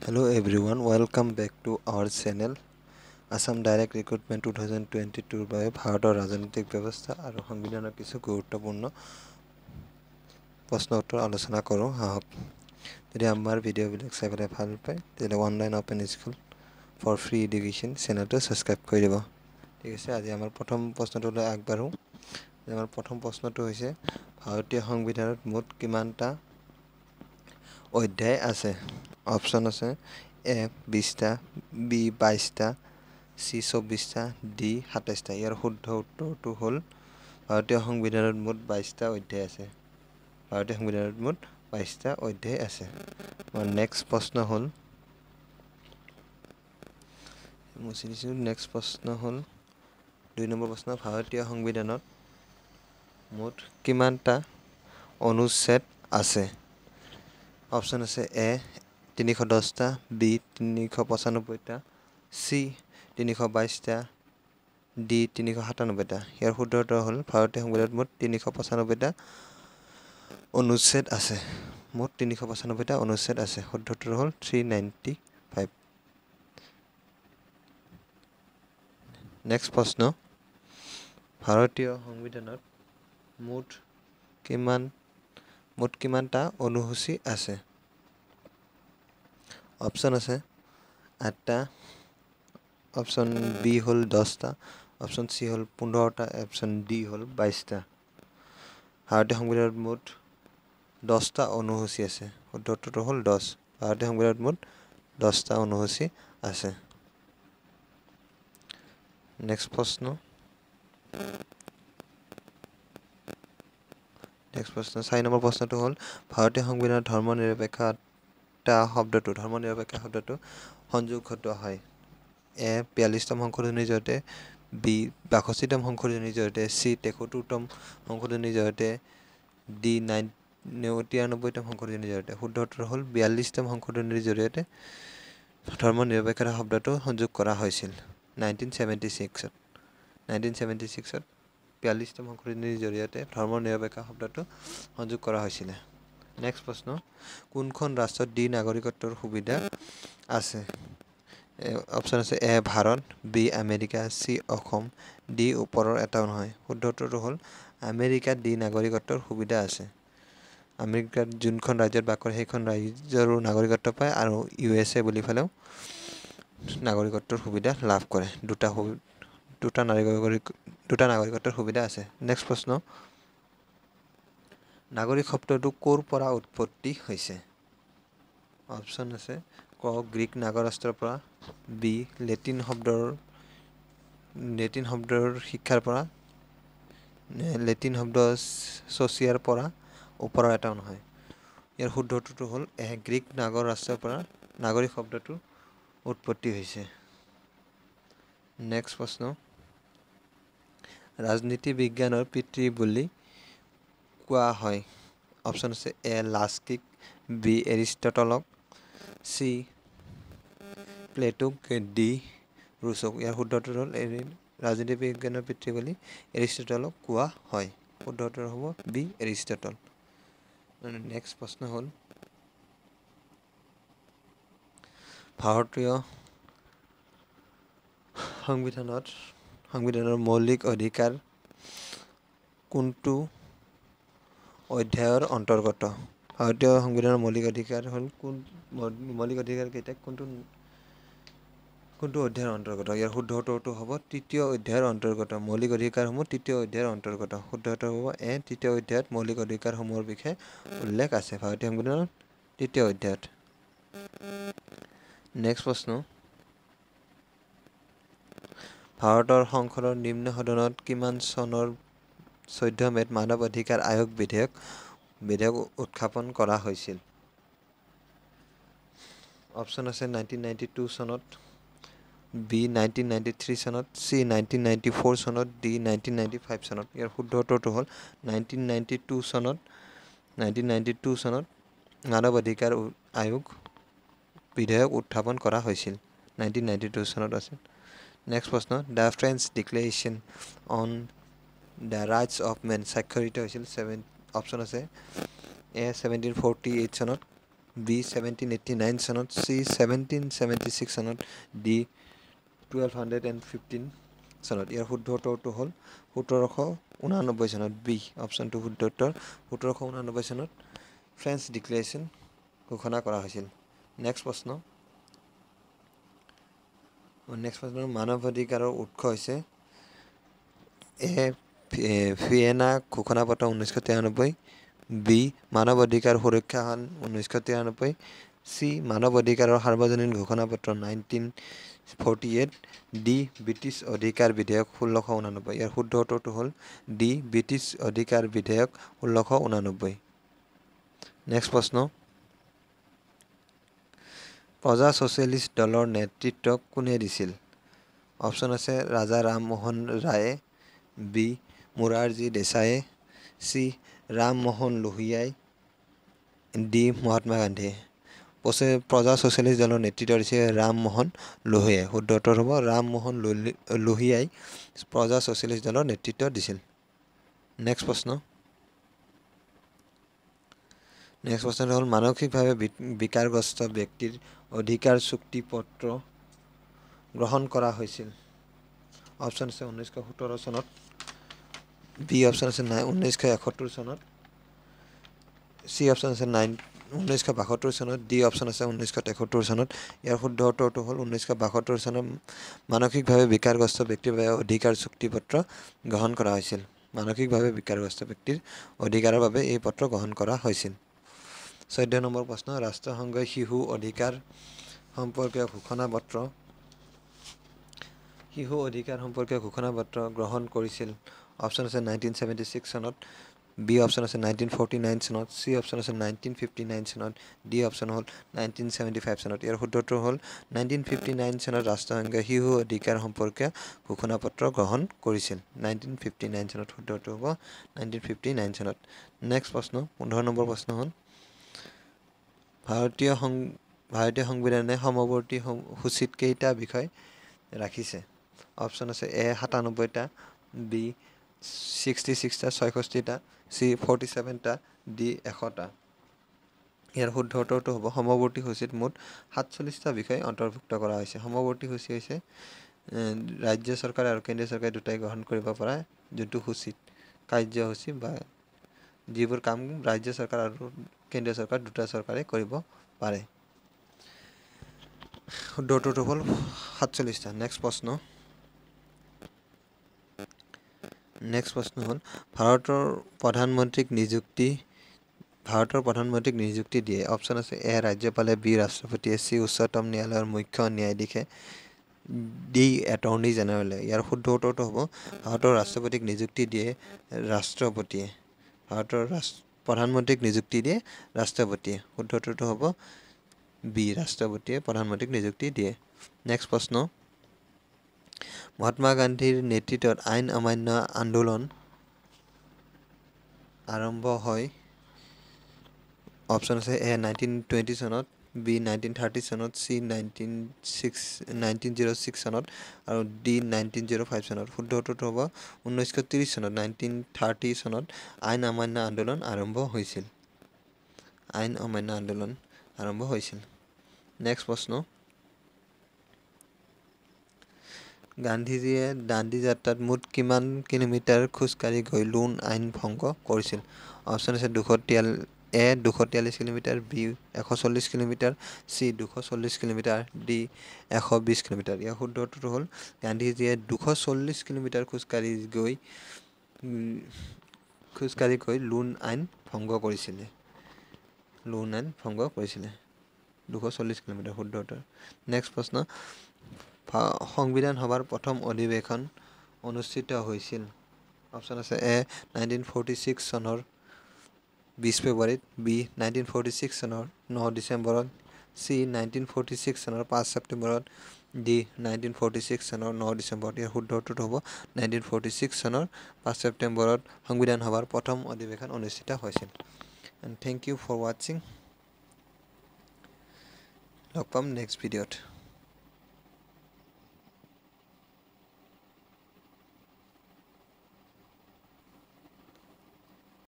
Hello everyone, welcome back to our channel. Assam Direct Recruitment 2022 by Bharator Rajanitik Vyavastha aru Sangvidhaনৰ কিছু গুৰুত্বপূৰ্ণ প্ৰশ্ন উত্তৰ আলোচনা কৰোঁ আহক যদি আমাৰ ভিডিঅ'বিলাক চাই পেলাই ভাল পায় তেতিয়াহ'লে online open school for free education চেনেলটো ছাবস্ক্ৰাইব কৰি দিব ঠিক আছে আজি আমাৰ প্ৰথম প্ৰশ্নটোলৈ আগবাঢ়ো আমাৰ প্ৰথম প্ৰশ্নটো হৈছে ভাৰতীয় সংবিধানত মুঠ কিমানটা অধ্যায় আছে অপশ্যন আছে এ 20টা বি 22টা সি 24টা ডি 27টা ইয়াৰ শুদ্ধ উত্তৰটো হ'ল ভাৰতীয় সংবিধানত মুঠ 22টা অধ্যায় আছে ভাৰতীয় সংবিধানত মুঠ 22টা অধ্যায় আছে নেক্সট প্ৰশ্ন হ'ল দুই নম্বৰ প্ৰশ্ন ভাৰতীয় সংবিধানত মুঠ কিমানটা অনুচ্ছেদ আছে অপশ্যন আছে এ 310টা বি 395টা সি 322টা ডি 397টা ইয়াৰ শুদ্ধ উত্তৰ হ'ল ভাৰতীয় সংবিধানত মুঠ 395টা অনুচ্ছেদ আছে মুঠ 395টা অনুচ্ছেদ আছে শুদ্ধ উত্তৰ হ'ল 395 নেক্সট প্ৰশ্ন ভাৰতীয় সংবিধানত মুঠ কিমানটা অনুসূচী আছে অপশ্যন আছে 8টা অপশ্যন বি হ'ল 10টা অপশ্যন সি হ'ল 15টা অপশ্যন ডি হ'ল 22টা ভাৰতীয় সংবিধানত মুঠ 10টা অনুসূচী আছে শুদ্ধ উত্তৰটো হ'ল 10 ভাৰতীয় সংবিধানত মুঠ 10টা অনুসূচী আছে নেক্সট প্ৰশ্ন 4 নম্বৰ প্ৰশ্নটো হ'ল ভাৰতীয় সংবিধানত ধৰ্মনিৰপেক্ষতা শব্দটো সংযোগ ঘটোৱা হয় এ 42তম সংশোধনীৰ জৰিয়তে বি 62তম সংশোধনীৰ জৰিয়তে চি 73তম সংশোধনীৰ জৰিয়তে ডি 93তম সংশোধনীৰ জৰিয়তে শুদ্ধ উত্তৰ হ'ল 42তম সংশোধনীৰ জৰিয়তে ধৰ্মনিৰপেক্ষতা শব্দটো সংযোগ কৰা হৈছিল 1976ত 42তম সংশোধনীৰ জৰিয়তে ধৰ্মনিৰপেক্ষ শব্দটো সংযোগ কৰা হৈছিল নেক্সট প্ৰশ্ন কোনখন ৰাষ্ট্ৰত ডি নাগৰিকত্বৰ সুবিধা আছে অপশ্যন আছে A Bharat B America C Assam D ওপৰৰ এটাও নহয় শুদ্ধ উত্তৰটো হ'ল আমেৰিকাত ডি নাগৰিকত্বৰ সুবিধা আছে আমেৰিকাত যোনখন ৰাজ্যত বাস কৰে সেইখন ৰাজ্যৰো নাগৰিকত্ব পায় আৰু USA বুলি ফালেও নাগৰিকত্বৰ সুবিধা লাভ কৰে দুটা নাগৰিকত্বৰ সুবিধা আছে নেক্সট প্ৰশ্ন নাগৰিক শব্দটো ক'ৰ পৰা উৎপত্তি হৈছে অপশ্যন আছে ক গ্ৰীক নাগৰাষ্ট্ৰৰ পৰা বি লেটিন শব্দৰ শিক্ষাৰ পৰা লেটিন শব্দ ছচিয়াৰ পৰা ওপৰৰ এটাও নহয় ইয়াৰ শুদ্ধ উত্তৰটো হ'ল গ্ৰীক নাগৰাষ্ট্ৰৰ পৰা নাগৰিক শব্দটো উৎপত্তি হৈছে নেক্সট প্ৰশ্ন ৰাজনীতি বিজ্ঞানৰ পিতৃ বুলি কোৱা হয় অপশ্যন আছে এ লাস্কিক বি এৰিষ্টটলক চি প্লেটোক ডি ৰুছক ইয়াৰ শুদ্ধ উত্তৰ হ'ল ৰাজনীতি বিজ্ঞানৰ পিতৃ বুলি এৰিষ্টটলক কোৱা হয় শুদ্ধ উত্তৰ হ'ব বি এৰিষ্টটল নেক্সট প্ৰশ্ন হ'ল ভাৰতীয় সংবিধানৰ মৌলিক অধিকাৰ কোনটো অধ্যায়ৰ অন্তৰ্গত ভাৰতীয় সংবিধানৰ মৌলিক অধিকাৰ হ'ল মৌলিক অধিকাৰ কেইটা কোনটো অধ্যায়ৰ অন্তৰ্গত ইয়াৰ শুদ্ধ উত্তৰটো হ'ব তৃতীয় অধ্যায়ৰ অন্তৰ্গত মৌলিক অধিকাৰসমূহ তৃতীয় অধ্যায়ৰ অন্তৰ্গত শুদ্ধ উত্তৰ হ'ব এ তৃতীয় অধ্যায়ত মৌলিক অধিকাৰসমূহৰ বিষয়ে উল্লেখ আছে ভাৰতীয় সংবিধানৰ তৃতীয় অধ্যায়ত নেক্সট প্ৰশ্ন ভাৰতৰ সংসদৰ নিম্ন সদনত কিমান চনৰ 14 মেত মানৱ অধিকাৰ আয়োগ বিধেয়ক উত্থাপন কৰা হৈছিল অপশ্যন আছে 1992 চনত বি 1993 চনত চি 1994 চনত ডি 1995 চনত ইয়াৰ শুদ্ধ উত্তৰটো হ'ল 1992 চনত মানৱ অধিকাৰ আয়োগ বিধেয়ক উত্থাপন কৰা হৈছিল 1992 চনত আছিল নেক্সট প্ৰশ্ন the French declaration on the rights of man স্বাক্ষৰিত হৈছিল অপশ্যন আছে এ 1748 চনত B 1789 চনত, C 1776 চনত, D 1215 চনত। ইয়াৰ শুদ্ধ উত্তৰটো হ'ল 1789 চনত। বি অপশ্যনটো শুদ্ধ উত্তৰ। 1789 চনত ফ্ৰেঞ্চ ডিক্লেৰেশ্যন ঘোষণা কৰা হৈছিল। নেক্সট প্ৰশ্ন মানৱ অধিকাৰৰ উৎস হৈছে এ ভিয়েনা ঘোষণাপত্ৰ 1993, বি মানৱ অধিকাৰ সুৰক্ষা আইন 1993, চি মানৱ অধিকাৰৰ সাৰ্বজনীন ঘোষণাপত্ৰ 1948, ডি ব্ৰিটিছ অধিকাৰ বিধেয়ক 1689। ইয়াৰ শুদ্ধ উত্তৰটো হ'ল ডি ব্ৰিটিছ অধিকাৰ বিধেয়ক 1689। নেক্সট প্ৰশ্ন প্ৰজা ছ'চিয়েলিষ্ট দলৰ নেতৃত্ব কোনে দিছিল? অপশ্যন আছে ৰাজা ৰামমোহন ৰায়ে, বি মোৰাৰজী দেশায়ে, চি ৰামমোহন লোহিয়াই, ডি মহাত্মা গান্ধীয়ে। প্ৰজা ছ'চিয়েলিষ্ট দলৰ নেতৃত্ব দিছে ৰামমোহন লোহিয়াই। শুদ্ধ উত্তৰ হ'ব ৰামমোহন লোহিয়াই প্ৰজা ছ'চিয়েলিষ্ট দলৰ নেতৃত্ব দিছিল। নেক্সট প্ৰশ্ন হ'ল মানসিকভাৱে বিকাৰগ্ৰস্ত ব্যক্তিৰ অধিকাৰ চুক্তি পত্ৰ গ্ৰহণ কৰা হৈছিল। অপশ্যন আছে 1917 চনত, বি অপশ্যন আছে 1971 চনত, চি অপশ্যন আছে 1972 চনত, ডি অপশ্যন আছে 1973 চনত। ইয়াৰ শুদ্ধ উত্তৰটো হ'ল 1972 চনত মানসিকভাৱে বিকাৰগ্ৰস্ত ব্যক্তিৰ বাবে অধিকাৰ চুক্তি পত্ৰ গ্ৰহণ কৰা হৈছিল। মানসিকভাৱে বিকাৰগ্ৰস্ত ব্যক্তিৰ অধিকাৰৰ বাবে এই পত্ৰ গ্ৰহণ কৰা হৈছিল। 14 নম্বৰ প্ৰশ্ন ৰাষ্ট্ৰসংঘই শিশু অধিকাৰ সম্পৰ্কীয় ঘোষণাপত্ৰ গ্ৰহণ কৰিছিল। অপশ্যন আছে 1976 চনত, বি অপশ্যন আছে 1949 চনত, চি অপশ্যন আছে 1959 চনত, ডি অপশ্যন হ'ল 1975 চনত। ইয়াৰ শুদ্ধ উত্তৰ হ'ল 1959 চনত ৰাষ্ট্ৰসংঘই শিশু অধিকাৰ সম্পৰ্কীয় ঘোষণাপত্ৰ গ্ৰহণ কৰিছিল। 1959 চনত শুদ্ধ উত্তৰ হ'ব 1959 চনত। নেক্সট প্ৰশ্ন 15 নম্বৰ প্ৰশ্ন হ'ল ভাৰতীয় সংবিধানে সমৱৰ্তী সূচীত কেইটা বিষয় ৰাখিছে? অপশ্যন আছে এ 97টা, বি 66টা 66টা, চি 47টা, ডি 100টা। ইয়াৰ শুদ্ধ উত্তৰটো হ'ব সমৱৰ্তী সূচীত মুঠ 47টা বিষয় অন্তৰ্ভুক্ত কৰা হৈছে। সমৱৰ্তী সূচী হৈছে ৰাজ্য চৰকাৰ আৰু কেন্দ্ৰীয় চৰকাৰে দুটাই গ্ৰহণ কৰিব পৰা যোনটো সূচীত কাৰ্যসূচী বা যিবোৰ কাম ৰাজ্য চৰকাৰ আৰু কেন্দ্ৰীয় চৰকাৰ দুটা চৰকাৰে কৰিব পাৰে। শুদ্ধ উত্তৰটো হ'ল 47টা। নেক্সট প্ৰশ্ন হ'ল ভাৰতৰ প্ৰধানমন্ত্ৰীক নিযুক্তি দিয়ে। অপশ্যন আছে এ ৰাজ্যপালে, বি ৰাষ্ট্ৰপতিয়ে, চি উচ্চতম ন্যায়ালয়ৰ মুখ্য ন্যায়াধীশে, ডি এটৰ্নী জেনেৰেলে। ইয়াৰ শুদ্ধ উত্তৰটো হ'ব ভাৰতৰ ৰাষ্ট্ৰপতিক নিযুক্তি দিয়ে ৰাষ্ট্ৰপতিয়ে। প্ৰধানমন্ত্ৰীক নিযুক্তি দিয়ে ৰাষ্ট্ৰপতিয়ে। শুদ্ধ উত্তৰটো হ'ব বি ৰাষ্ট্ৰপতিয়ে প্ৰধানমন্ত্ৰীক নিযুক্তি দিয়ে। নেক্সট প্ৰশ্ন মহাত্মা গান্ধীৰ নেতৃত্বত আইন অমান্য আন্দোলন আৰম্ভ হয়। অপশ্যন আছে এ 1920 চনত, বি 1930 চনত, চি 1906 চনত আৰু ডি 1905 চনত। শুদ্ধ উত্তৰটো হ'ব 1930 চনত। 1930 চনত আইন অমান্য আন্দোলন আৰম্ভ হৈছিল। নেক্সট প্ৰশ্ন গান্ধীজীয়ে দাণ্ডী যাত্ৰাত মুঠ কিমান কিলোমিটাৰ খোজকাঢ়ি গৈ লোণ আইন ভংগ কৰিছিল? অপশ্যন আছে 243 kilometre, B 140 kilometre, C 240 kilometre, D 120 kilometre. ইয়াৰ শুদ্ধ উত্তৰটো হ'ল গান্ধীজীয়ে 240 কিলোমিটাৰ খোজকাঢ়ি গৈ লোণ আইন ভংগ কৰিছিলে। 240 কিলোমিটাৰ শুদ্ধ উত্তৰ। নেক্সট প্ৰশ্ন সংবিধান সভাৰ প্ৰথম অধিৱেশন অনুষ্ঠিত হৈছিল। অপশ্যন আছে এ 1946 চনৰ 20 ফেব্ৰুৱাৰীত, বি 1946 চনৰ 9 ডিচেম্বৰত, চি 1946 চনৰ 5 ছেপ্টেম্বৰত, ডি 1946 চনৰ 9 ডিচেম্বৰত। ইয়াৰ শুদ্ধ উত্তৰটো হ'ব 1946 চনৰ 5 ছেপ্টেম্বৰত সংবিধান সভাৰ প্ৰথম অধিৱেশন অনুষ্ঠিত হৈছিল। এণ্ড থেংক ইউ ফৰ ৱাচিং। লগ পাম নেক্সট ভিডিঅ'ত।